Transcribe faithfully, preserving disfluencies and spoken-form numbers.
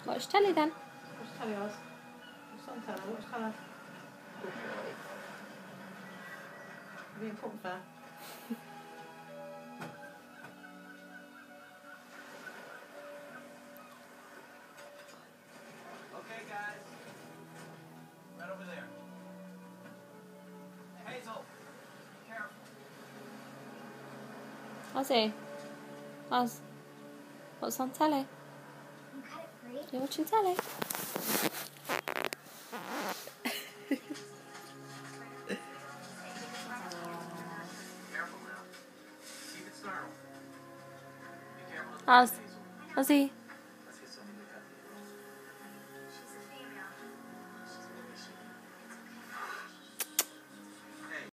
Watch telly then. Watch telly, Oz. What's on telly? Watch telly. Good boy. Are you being comfy? Okay, guys. Right over there. Hey, Hazel. Be careful. Ozzy. Oz. What's on telly? Cut it free. You're watching telly? Careful now. Keep it snarl. Be careful. Oz. Ozzy.